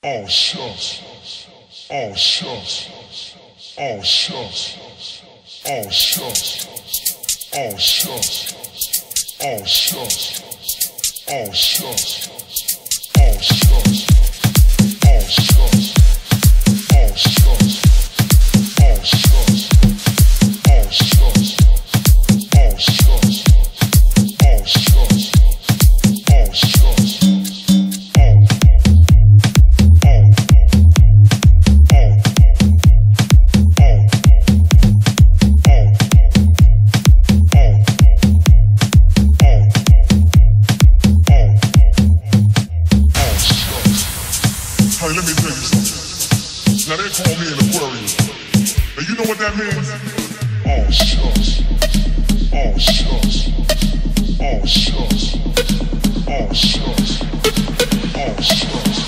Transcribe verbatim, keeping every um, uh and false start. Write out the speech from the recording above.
Oh shucks. Oh shucks. Oh shucks. Oh shucks. Oh shucks. Oh shucks. Oh shucks. Oh shucks. Oh shucks. Oh shucks. Oh shucks. Oh shucks. Oh shucks. Oh shucks. Oh shucks. Hey, let me tell you something. Now they call me an Aquarius. And you know what that means? Oh shucks. Oh shucks. Oh shucks. Oh shucks. Oh shucks.